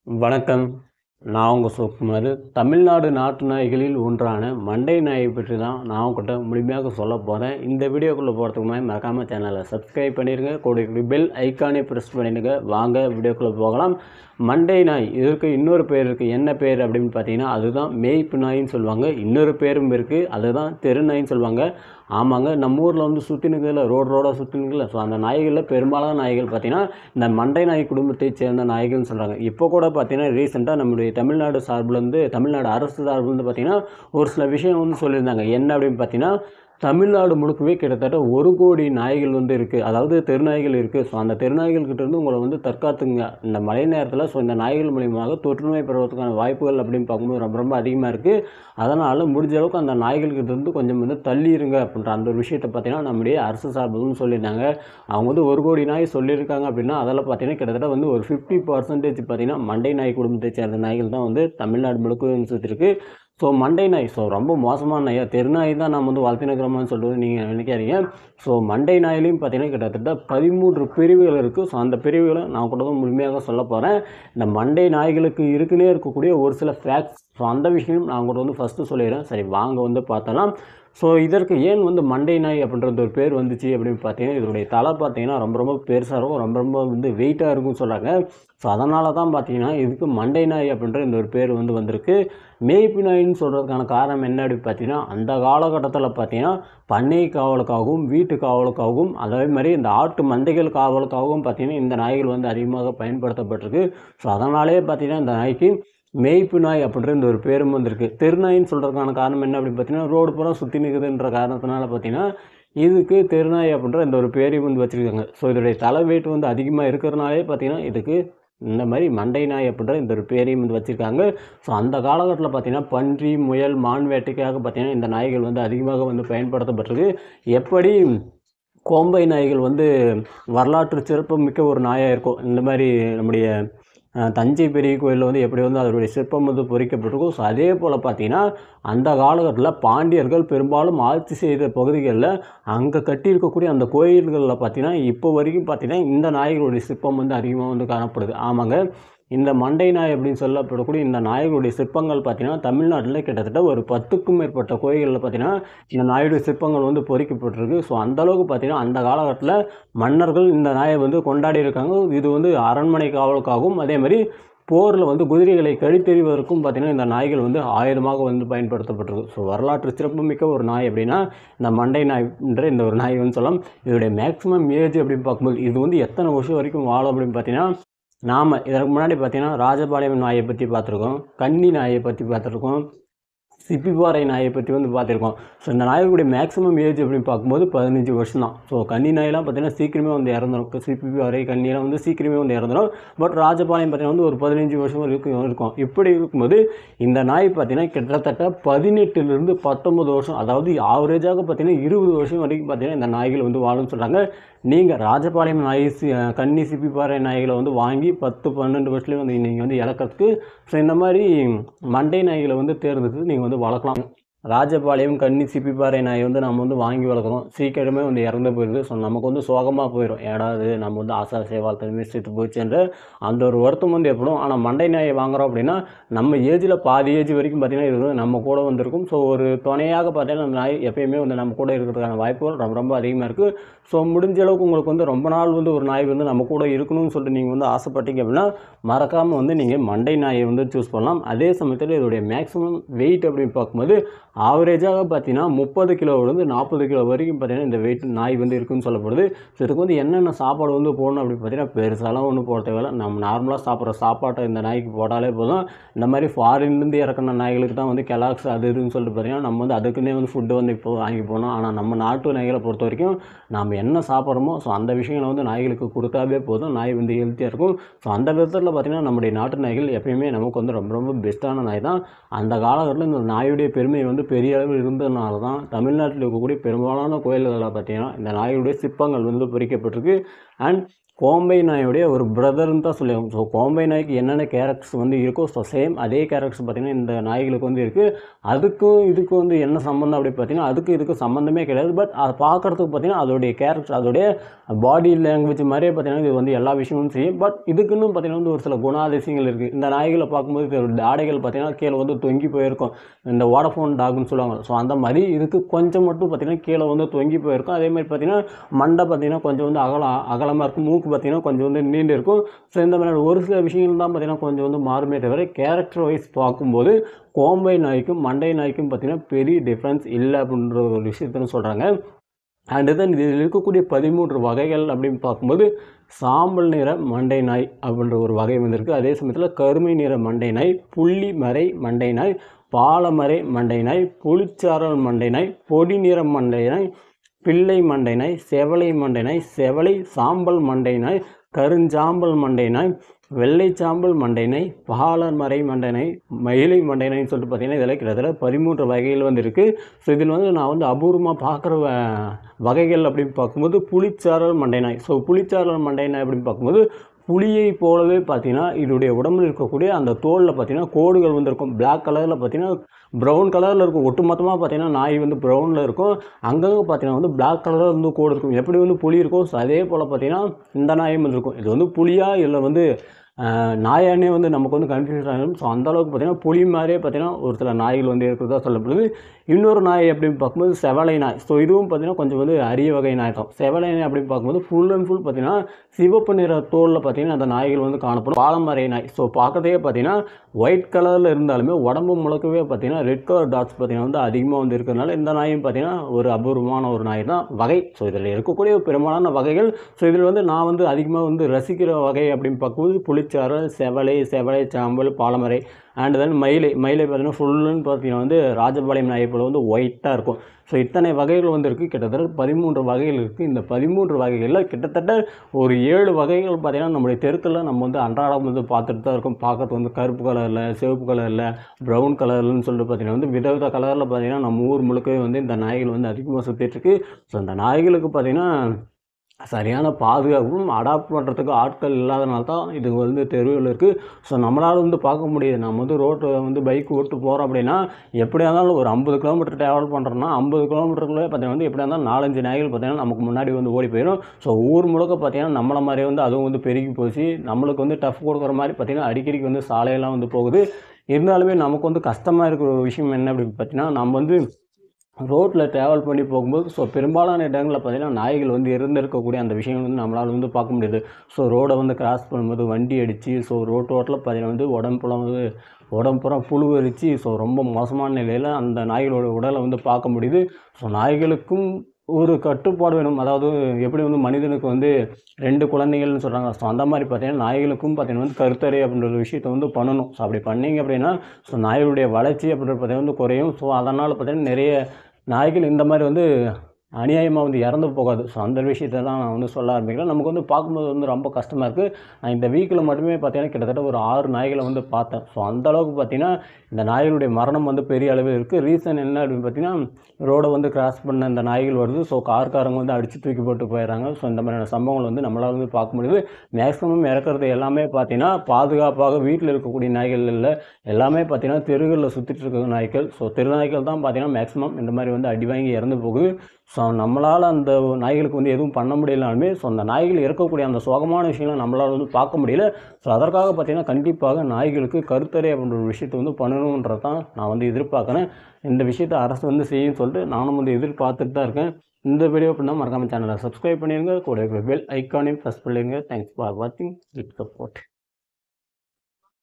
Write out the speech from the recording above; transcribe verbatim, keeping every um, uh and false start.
வணக்கம். நான் உங்க சிவகுமார். தமிழ்நாடு நாட்டு நாய்களில் ஒன்றான மண்டை நாயை பற்றி தான் நான் உங்ககிட்ட முழுமையாக சொல்ல போகிறேன். இந்த வீடியோக்குள்ளே போகிறதுக்கு முன்னாடி மறக்காமல் சேனலை சப்ஸ்கிரைப் பண்ணிடுங்க. கூட பெல் ஐக்கானே ப்ரெஸ் பண்ணிடுங்க. வாங்க வீடியோக்குள்ளே போகலாம். மண்டை நாய் இதற்கு இன்னொரு பேர் இருக்குது. என்ன பேர் அப்படின்னு பார்த்தீங்கன்னா அதுதான் மேய்ப்பு நாயின்னு சொல்லுவாங்க. இன்னொரு பேரும் இருக்குது, அதுதான் தெரு நாயின்னு சொல்லுவாங்க. ஆமாங்க, நம்ம ஊரில் வந்து சுற்றினுக்குல ரோடு ரோடாக சுற்றினுக்குல ஸோ அந்த நாய்களில் பெரும்பாலான நாய்கள் பார்த்திங்கன்னா இந்த மண்டை நாய் குடும்பத்தை சேர்ந்த நாய்கள்னு சொல்கிறாங்க. இப்போ கூட பார்த்திங்கன்னா ரீசெண்டாக நம்முடைய தமிழ்நாடு சார்பிலேருந்து தமிழ்நாடு அரசு சார்பிலேருந்து பார்த்திங்கன்னா ஒரு சில விஷயம் வந்து சொல்லியிருந்தாங்க. என்ன அப்படின்னு பார்த்தீங்கன்னா தமிழ்நாடு முழுக்கவே கிட்டத்தட்ட ஒரு கோடி நாய்கள் வந்து இருக்குது, அதாவது தெருநாய்கள் இருக்குது. ஸோ அந்த தெருநாய்கள்கிட்டேருந்து உங்களை வந்து தற்காத்துங்க இந்த மழை நேரத்தில். ஸோ இந்த நாய்கள் மூலியமாக தொற்றுநோய் பரவதுக்கான வாய்ப்புகள் அப்படின்னு பார்க்கும்போது ரொம்ப ரொம்ப அதிகமாக இருக்குது. அதனால் முடிஞ்ச அளவுக்கு அந்த நாய்கள்கிட்டேருந்து கொஞ்சம் வந்து தள்ளி இருங்க அப்படின்ற அந்த ஒரு விஷயத்தை பார்த்தீங்கன்னா நம்முடைய அரசு சார்பில்னு சொல்லியிருந்தாங்க. அவங்க வந்து ஒரு கோடி நாய் சொல்லியிருக்காங்க அப்படின்னா அதில் பார்த்தீங்கன்னா கிட்டத்தட்ட வந்து ஒரு ஃபிஃப்டி பர்சன்டேஜ் பார்த்தீங்கன்னா மண்டை நாய் குடும்பத்தை சேர்ந்த நாய்கள் தான் வந்து தமிழ்நாடு முழுக்கவே சுற்றிருக்கு. ஸோ மண்டை நாய் ஸோ ரொம்ப மோசமான நாயா, தெருநாய் தான் நம்ம வந்து வளர்த்தினுக்கிறோமான்னு சொல்லிட்டு நீங்கள் நினைக்காதீங்க. ஸோ மண்டை நாயிலையும் பார்த்தீங்கன்னா கிட்டத்தட்ட பதிமூன்று பிரிவுகள் இருக்குது. ஸோ அந்த பிரிவுகளை நான் கூட தான் முழுமையாக சொல்ல போகிறேன். இந்த மண்டை நாய்களுக்கு இருக்குன்னே இருக்கக்கூடிய ஒரு சில ஃபேக்ட்ஸ், ஸோ அந்த விஷயம் நான் கூட வந்து ஃபஸ்ட்டு சொல்லிடுறேன். சரி வாங்க வந்து பார்த்தலாம். ஸோ இதற்கு ஏன் வந்து மண்டை நாய் அப்படின்றது ஒரு பேர் வந்துச்சு அப்படின்னு பார்த்தீங்கன்னா இதனுடைய தலை பார்த்தீங்கன்னா ரொம்ப ரொம்ப பெருசாக இருக்கும், ரொம்ப ரொம்ப வந்து வெயிட்டாக இருக்கும்னு சொல்கிறாங்க. ஸோ அதனால தான் பார்த்தீங்கன்னா இதுக்கு மண்டை நாய் அப்படின்ற இந்த ஒரு பேர் வந்து வந்திருக்கு. மேய்ப்பு நாயின்னு சொல்கிறதுக்கான காரணம் என்ன அப்படின்னு பார்த்தீங்கன்னா அந்த காலகட்டத்தில் பார்த்தீங்கன்னா பண்ணை காவலுக்காகவும் வீட்டு காவலுக்காகவும் அதே மாதிரி இந்த ஆட்டு மந்தைகள் காவலுக்காகவும் பார்த்தீங்கன்னா இந்த நாய்கள் வந்து அதிகமாக பயன்படுத்தப்பட்டிருக்கு. ஸோ அதனாலே பார்த்தீங்கன்னா இந்த நாய்க்கு மேய்ப்பு நாய் அப்படின்ற இந்த ஒரு பேரும் வந்திருக்கு. தெருநாயின்னு சொல்கிறதுக்கான காரணம் என்ன அப்படின்னு பார்த்தீங்கன்னா ரோடு பூரா சுற்றி நிற்குதுன்ற காரணத்தினால பார்த்தீங்கன்னா இதுக்கு தெருநாய் அப்படின்ற இந்த ஒரு பேரையும் வந்து வச்சுருக்காங்க. ஸோ இதோடைய தலை வெயிட் வந்து அதிகமாக இருக்கிறதுனாலே பார்த்தீங்கன்னா இதுக்கு இந்த மாதிரி மண்டை நாய் அப்படின்ற இந்த ஒரு பேரையும் வந்து வச்சுருக்காங்க. ஸோ அந்த காலகட்டத்தில் பார்த்திங்கன்னா பன்றி முயல் மான் வேட்டைக்காக பார்த்திங்கன்னா இந்த நாய்கள் வந்து அதிகமாக வந்து பயன்படுத்தப்பட்டிருக்கு. எப்படி கோம்பை நாய்கள் வந்து வரலாற்று சிறப்பு மிக்க ஒரு நாயாக இருக்கும், இந்த மாதிரி நம்முடைய தஞ்சை பெரிய கோயிலில் வந்து எப்படி வந்து அதனுடைய சிற்பம் வந்து பொறிக்கப்பட்டிருக்கும். ஸோ அதே போல் பார்த்திங்கன்னா அந்த காலகட்டத்தில் பாண்டியர்கள் பெரும்பாலும் ஆட்சி செய்த பகுதிகளில் அங்கே கட்டியிருக்கக்கூடிய அந்த கோயில்களில் பார்த்திங்கன்னா இப்போ வரைக்கும் பார்த்திங்கன்னா இந்த நாய்களுடைய சிற்பம் வந்து அதிகமாக வந்து காணப்படுது. ஆமாங்க, இந்த மண்டை நாய் அப்படின்னு சொல்லப்படக்கூடிய இந்த நாய்களுடைய சிற்பங்கள் பார்த்திங்கன்னா தமிழ்நாட்டில் கிட்டத்தட்ட ஒரு பத்துக்கும் மேற்பட்ட கோயில்களில் பார்த்திங்கன்னா இந்த நாயுடைய சிற்பங்கள் வந்து பொறிக்கப்பட்டிருக்கு. ஸோ அந்தளவுக்கு பார்த்திங்கன்னா அந்த காலகட்டத்தில் மன்னர்கள் இந்த நாயை வந்து கொண்டாடி இருக்காங்க. இது வந்து அரண்மனை காவலுக்காகவும் அதே மாதிரி போரில் வந்து குதிரைகளை கழித்தெறிவதற்கும் பார்த்திங்கன்னா இந்த நாய்கள் வந்து ஆயுதமாக வந்து பயன்படுத்தப்பட்டிருக்கு. ஸோ வரலாற்று சிறப்புமிக்க ஒரு நாய் அப்படின்னா இந்த மண்டை நாய்ன்ற இந்த ஒரு நாய் வந்து சொல்லலாம். இதோடைய மேக்ஸிமம் ஏஜ் அப்படின்னு பார்க்கும்போது இது வந்து எத்தனை வருஷம் வரைக்கும் வாழும் அப்படின்னு பார்த்தீங்கன்னா நாம் இதற்கு முன்னாடி பார்த்தீங்கன்னா ராஜபாளையம் நாயை பற்றி பார்த்துருக்கோம், கன்னி நாயை பற்றி பார்த்துருக்கோம், சிப்பிப்பாறை நாயை பற்றி வந்து பார்த்துருக்கோம். ஸோ இந்த நாய்களுடைய மேக்ஸிமம் ஏஜ் அப்படின்னு பார்க்கும்போது பதினஞ்சு வருஷம் தான். ஸோ கன்னி நாயெல்லாம் பார்த்தீங்கன்னா சீக்கிரமே வந்து இறந்துடும். சிப்பிப்பாறை கன்னியெல்லாம் வந்து சீக்கிரமே வந்து இறந்துடும். பட் ராஜபாளையம் பார்த்தீங்கன்னா வந்து ஒரு பதினஞ்சு வருஷம் வரைக்கும் இருக்கும். இப்படி இருக்கும்போது இந்த நாய் பார்த்தீங்கன்னா கிட்டத்தட்ட பதினெட்டுலேருந்து பத்தொம்பது வருஷம், அதாவது ஆவரேஜாக பார்த்தீங்கன்னா இருபது வருஷம் வரைக்கும் பார்த்தீங்கன்னா இந்த நாய்கள் வந்து வாழும்னு சொல்கிறாங்க. நீங்கள் ராஜபாளையம் நாய் சி கன்னி சிப்பிப்பாறை நாய்களை வந்து வாங்கி பத்து பன்னெண்டு வருஷத்துலேயே வந்து நீங்கள் வந்து இழக்கிறதுக்கு ஸோ இந்த மாதிரி மண்டை நாய்களை வந்து தேர்ந்தெடுத்து நீங்கள் வந்து வளர்க்கலாம். ராஜபாளையம் கன்னி சிப்பிப்பாறை நாய் வந்து நம்ம வந்து வாங்கி வளர்க்குறோம், சீக்கிரமே வந்து இறந்து போயிடுது. ஸோ நமக்கு வந்து சோகமாக போயிடும், ஏடாது நம்ம வந்து ஆசா சேவாலத்தில் மிஸ்ட்டு போச்சுன்ற அந்த ஒரு வருத்தம் வந்து ஏற்படும். ஆனால் மண்டை நாயை வாங்குகிறோம் அப்படின்னா நம்ம ஏஜில் பாதி ஏஜ் வரைக்கும் பார்த்திங்கன்னா இது நம்ம கூட வந்திருக்கும். ஸோ ஒரு துணையாக பார்த்தீங்கன்னா அந்த நாய் எப்பயுமே வந்து நம்ம கூட இருக்கிறதுக்கான வாய்ப்புகள் ரொம்ப ரொம்ப அதிகமாக இருக்குது. ஸோ முடிஞ்ச அளவுக்கு உங்களுக்கு வந்து ரொம்ப நாள் வந்து ஒரு நாய் வந்து நம்ம கூட இருக்கணும்னு சொல்லிட்டு நீங்கள் வந்து ஆசைப்பட்டீங்க அப்படின்னா மறக்காமல் வந்து நீங்கள் மண்டை நாயை வந்து சூஸ் பண்ணலாம். அதே சமயத்தில் இதோடைய மேக்ஸிமம் வெயிட் அப்படின்னு பார்க்கும்போது ஆவரேஜாக பார்த்தீங்கன்னா முப்பது கிலோவிலேருந்து நாற்பது கிலோ வரைக்கும் பார்த்தீங்கன்னா இந்த வெயிட் நாய் வந்து இருக்குதுன்னு சொல்லப்படுது. ஸோ இதுக்கு வந்து என்னென்ன சாப்பாடு வந்து போடணும் அப்படின்னு பார்த்தீங்கன்னா பெருசாலாம் ஒன்றும் போட தேவையில்லை. நம்ம நார்மலாக சாப்பிட்ற சாப்பாட்டை இந்த நாய்க்கு போட்டாலே போதும். இந்த மாதிரி ஃபாரின்லேருந்து இறக்குன நாய்களுக்கு தான் வந்து கெலாக்ஸ் அது இதுன்னு சொல்லிட்டு பார்த்தீங்கன்னா நம்ம வந்து அதுக்குன்னே வந்து ஃபுட்டு வந்து இப்போ வாங்கி போனோம். ஆனால் நம்ம நாட்டு நாய்களை பொறுத்த வரைக்கும் நம்ம என்ன சாப்பிட்றோமோ ஸோ அந்த விஷயங்களை வந்து நாய்களுக்கு கொடுத்தாவே போதும், நாய் வந்து ஹெல்த்தியாக இருக்கும். ஸோ அந்த விதத்தில் பார்த்திங்கன்னா நம்முடைய நாட்டு நாய்கள் எப்பயுமே நமக்கு வந்து ரொம்ப ரொம்ப பெஸ்ட்டான நாய் தான். அந்த காலகட்டத்தில் இந்த நாயுடைய பெருமை வந்து பெரிய அளவில் இருந்ததுனால தான் தமிழ்நாட்டில் இருக்கக்கூடிய பெரும்பாலான கோயில்களில் பார்த்திங்கன்னா இந்த நாயுடைய சிற்பங்கள் வந்து பொறிக்கப்பட்டிருக்கு. அண்ட் கோம்பை நாயோடைய ஒரு பிரதர்னு தான் சொல்லுவாங்க. ஸோ கோம்பை நாய்க்கு என்னென்ன கேரக்டர்ஸ் வந்து இருக்கோ ஸோ சேம் அதே கேரக்டர்ஸ் பார்த்திங்கன்னா இந்த நாய்களுக்கு வந்து இருக்குது. அதுக்கும் இதுக்கும் வந்து என்ன சம்மந்தம் அப்படி பார்த்திங்கன்னா அதுக்கு இதுக்கு சம்மந்தமே கிடையாது. பட் அதை பார்க்குறதுக்கு பார்த்திங்கன்னா அதோடைய கேரக்டர் அதோடைய பாடி லாங்குவேஜ் மாதிரியே பார்த்திங்கன்னா இது வந்து எல்லா விஷயமும் செய்யும். பட் இதுக்குன்னு பார்த்திங்கன்னா வந்து ஒரு சில குணாதிசயங்கள் இருக்குது. இந்த நாய்களை பார்க்கும்போது இதோட ஆடைகள் பார்த்திங்கன்னா கீழே வந்து தொங்கி போயிருக்கும். இந்த வோடஃபோன் டாக்னு சொல்லுவாங்க. ஸோ அந்த மாதிரி இதுக்கு கொஞ்சம் மட்டும் பார்த்திங்கன்னா கீழே வந்து தொங்கி போயிருக்கும். அதே மாதிரி பார்த்திங்கன்னா மண்டை பார்த்திங்கன்னா கொஞ்சம் வந்து அகலம் அகலமாக இருக்கும். மூக்கு பார்த்திங்கன்னா கொஞ்சம் வந்து நீண்டு இருக்கும். ஸோ இந்த மாதிரி ஒரு சில விஷயங்கள் தான் பார்த்திங்கன்னா கொஞ்சம் வந்து மாறுமே தவிர கேரக்டர் வைஸ் பார்க்கும்போது கோம்பை நாய்க்கும் மண்டை நாய்க்கும் பார்த்திங்கன்னா பெரிய டிஃப்ரென்ஸ் இல்லை அப்படின்ற ஒரு விஷயத்தையும் சொல்கிறாங்க. அண்டு தென் இதில் இருக்கக்கூடிய பதிமூன்று வகைகள் அப்படின்னு பார்க்கும்போது சாம்பல் நிற மண்டை நாய் அப்படின்ற ஒரு வகை வந்திருக்கு. அதே சமயத்தில் கருமை நிற மண்டை நாய், புள்ளி மறை மண்டை நாய், பாலமறை மண்டை நாய், புளிச்சாரல் மண்டை நாய், பொடி நிற மண்டை நாய், பிள்ளை மண்டை நாய், செவலை மண்டை நாய், செவலை சாம்பல் மண்டை நாய், கருஞ்சாம்பல் மண்டை நாய், வெள்ளை சாம்பல் மண்டை நாய், பாலமறை மண்டை நாய், மயிலை மண்டை நாய்ன்னு சொல்லிட்டு பார்த்தீங்கன்னா இதெல்லாம் கிட்டத்தட்ட பதிமூன்று வகைகள் வந்து இருக்குது. ஸோ இதில் வந்து நான் வந்து அபூர்வமாக பார்க்குற வகைகள் அப்படின்னு பார்க்கும்போது புளிச்சாரல் மண்டை நாய். ஸோ புளிச்சாரல் மண்டை நாய் அப்படின்னு பார்க்கும்போது புளியை போலவே பார்த்தீங்கன்னா இதோடைய உடம்பில் இருக்கக்கூடிய அந்த தோலில் பார்த்தீங்கன்னா கோடுகள் வந்து இருக்கும். பிளாக் கலரில் பார்த்தீங்கன்னா ப்ரௌன் கலரில் இருக்கும். ஒட்டுமொத்தமாக பார்த்தீங்கன்னா நாய் வந்து ப்ரௌனில் இருக்கும். அங்கங்கே பார்த்தீங்கன்னா வந்து பிளாக் கலரில் வந்து கோடு இருக்கும். எப்படி வந்து புளி இருக்கும் ஸோ அதே போல் பார்த்தீங்கன்னா இந்த நாயும் வந்து இருக்கும். இது வந்து புளியா இல்லை வந்து நாயானே வந்து நமக்கு வந்து கன்ஃபியூஸ் ஆகிடும். ஸோ அந்தளவுக்கு பார்த்திங்கன்னா புளி மாதிரியே பார்த்திங்கன்னா ஒரு சில நாய்கள் வந்து இருக்கிறதா சொல்லப்படுது. இன்னொரு நாய் அப்படின்னு பார்க்கும்போது செவலை நாய். ஸோ இதுவும் பார்த்திங்கன்னா கொஞ்சம் வந்து அரிய வகை நாய் தான். செவலை நாய் அப்படின்னு பார்க்கும்போது ஃபுல் அண்ட் ஃபுல் பார்த்திங்கன்னா சிவப்பு நிற தோலில் பார்த்திங்கன்னா அந்த நாய்கள் வந்து காணப்படும். பாலமறை நாய். ஸோ பார்க்கறதே பார்த்திங்கன்னா ஒயிட் கலரில் இருந்தாலுமே உடம்பு முழுக்கவே பார்த்திங்கன்னா ரெட் கலர் டாட்ஸ் பார்த்திங்கன்னா வந்து அதிகமாக வந்து இருக்கிறதுனால இந்த நாயும் பார்த்திங்கன்னா ஒரு அபூர்வமான ஒரு நாய் தான் வகை. ஸோ இதில் இருக்கக்கூடிய பெரும்பாலான வகைகள். ஸோ இதில் வந்து நான் வந்து அதிகமாக வந்து ரசிக்கிற வகை அப்படின்னு பார்க்கும்போது புளிச்சாரல், செவலை, செவலை சாம்பல், பாலமறை அண்ட் தென் மயிலை. மயிலை பார்த்திங்கன்னா ஃபுல்லுன்னு பார்த்திங்கன்னா வந்து ராஜபாளையம் நாயை போல் வந்து ஒயிட்டாக இருக்கும். ஸோ இத்தனை வகைகள் வந்து இருக்குது. கிட்டத்தட்ட பதிமூன்று வகைகள் இருக்குது. இந்த பதிமூன்று வகைகளில் கிட்டத்தட்ட ஒரு ஏழு வகைகள் பார்த்திங்கன்னா நம்முடைய தெருக்களில் நம்ம வந்து அன்றாடம் வந்து பார்த்துட்டு தான் இருக்கும். பார்க்கறது வந்து கருப்பு கலரில், சிவப்பு கலரில், ப்ரௌன் கலர்லன்னு சொல்லிட்டு பார்த்திங்கன்னா வந்து விதவித கலரில் பார்த்திங்கன்னா நம்ம ஊர் முழுக்கவே வந்து இந்த நாய்கள் வந்து அதிகமாக சுற்றிட்டுருக்கு. ஸோ இந்த நாய்களுக்கு பார்த்திங்கன்னா சரியான பாதுகாப்பும் அடாப்ட் பண்ணுறதுக்கு ஆட்கள் இல்லாதனால தான் இது வந்து தெருவில் இருக்குது. ஸோ நம்மளால் வந்து பார்க்க முடியுது. நம்ம வந்து ரோட்டில் வந்து பைக் ஓட்டு போகிறோம் அப்படின்னா எப்படியா இருந்தாலும் ஒரு ஐம்பது கிலோமீட்டர் ட்ராவல் பண்ணுறோன்னா ஐம்பது கிலோமீட்டருக்குள்ளே பார்த்தீங்கன்னா வந்து எப்படியா இருந்தாலும் நாலஞ்சு நாய்கள் பார்த்தீங்கன்னா நமக்கு முன்னாடி வந்து ஓடி போயிடும். ஸோ ஊர் முழுக்க பார்த்தீங்கன்னா நம்மளை மாதிரியே வந்து அதுவும் வந்து பெருகி போச்சு. நம்மளுக்கு வந்து டஃப் கொடுக்குற மாதிரி பார்த்தீங்கன்னா அடிக்கடிக்கு வந்து சாலையெல்லாம் வந்து போகுது. இருந்தாலுமே நமக்கு வந்து கஷ்டமாக இருக்கிற ஒரு விஷயம் என்ன அப்படின்னு பார்த்தீங்கன்னா நம்ம வந்து ரோட்டில் ட்ராவல் பண்ணி போகும்போது ஸோ பெரும்பாலான இடங்களில் பார்த்திங்கன்னா நாய்கள் வந்து இருந்திருக்கக்கூடிய அந்த விஷயங்கள் வந்து நம்மளால் வந்து பார்க்க முடியாது. ஸோ ரோடை வந்து கிராஸ் பண்ணும்போது வண்டி அடித்து ஸோ ரோட்டு ஓட்டில் பார்த்திங்கன்னா வந்து உடம்புலாம் வந்து உடம்புறம் புழு அரிச்சு ஸோ ரொம்ப மோசமான நிலையில் அந்த நாய்களோட உடலை வந்து பார்க்க முடியுது. ஸோ நாய்களுக்கும் ஒரு கட்டுப்பாடு வேணும். அதாவது எப்படி வந்து மனிதனுக்கு வந்து ரெண்டு குழந்தைகள்னு சொல்கிறாங்க. ஸோ அந்த மாதிரி பார்த்தீங்கன்னா நாய்களுக்கும் பார்த்தீங்கன்னா வந்து கருத்தடை அப்படின்ற ஒரு விஷயத்தை வந்து பண்ணணும். ஸோ அப்படி பண்ணிங்க அப்படின்னா ஸோ நாய்களுடைய வளர்ச்சி அப்படின்ற பார்த்தீங்கன்னா வந்து குறையும். ஸோ அதனால் பார்த்தீங்கன்னா நிறைய நாய்கள் இந்த மாதிரி வந்து அநியாயமாக வந்து இறந்து போகாது. ஸோ அந்த விஷயத்தை தான் நான் வந்து சொல்ல ஆரம்பிக்கிறேன். நமக்கு வந்து பார்க்கும்போது வந்து ரொம்ப கஷ்டமாக இருக்குது. நான் இந்த வீக்கில் மட்டுமே பார்த்தீங்கன்னா கிட்டத்தட்ட ஒரு ஆறு நாய்களை வந்து பார்த்தேன். ஸோ அந்தளவுக்கு பார்த்தீங்கன்னா இந்த நாய்களுடைய மரணம் வந்து பெரிய அளவில் இருக்குது. ரீசன் என்ன அப்படின்னு பார்த்தீங்கன்னா ரோடை வந்து கிராஸ் பண்ண இந்த நாய்கள் வருது. ஸோ கார்காரங்க வந்து அடித்து தூக்கி போட்டு போயிடறாங்க. ஸோ இந்த மாதிரியான சம்பவங்கள் வந்து நம்மளால் வந்து பார்க்க முடியுது. மேக்ஸிமம் இறக்குறது எல்லாமே பார்த்தீங்கன்னா பாதுகாப்பாக வீட்டில் இருக்கக்கூடிய நாய்கள் இல்லை, எல்லாமே பார்த்தீங்கன்னா தெருகளில் சுற்றிட்டு இருக்கிற நாய்கள். ஸோ தெரு நாய்கள் தான் பார்த்தீங்கன்னா மேக்ஸிமம் இந்த மாதிரி வந்து அடி வாங்கி இறந்து போகுது. ஸோ நம்மளால் அந்த நாய்களுக்கு வந்து எதுவும் பண்ண முடியலாலுமே ஸோ அந்த நாய்கள் இருக்கக்கூடிய அந்த சோகமான விஷயங்களை நம்மளால் வந்து பார்க்க முடியல. ஸோ அதற்காக பார்த்திங்கன்னா கண்டிப்பாக நாய்களுக்கு கருத்தடை அப்படின்ற ஒரு விஷயத்தை வந்து பண்ணணுன்றது தான் நான் வந்து எதிர்பார்க்குறேன். இந்த விஷயத்தை அரசு வந்து செய்யுன்னு சொல்லிட்டு நானும் வந்து எதிர்பார்த்துட்டு தான் இருக்கேன். இந்த வீடியோ பண்ணால் மறக்காமல் சேனலை சப்ஸ்கிரைப் பண்ணிடுங்க. கூட பெல் ஐக்கானையும் ப்ரெஸ் பண்ணிடுங்க. தேங்க்ஸ் ஃபார் வாட்சிங். It support.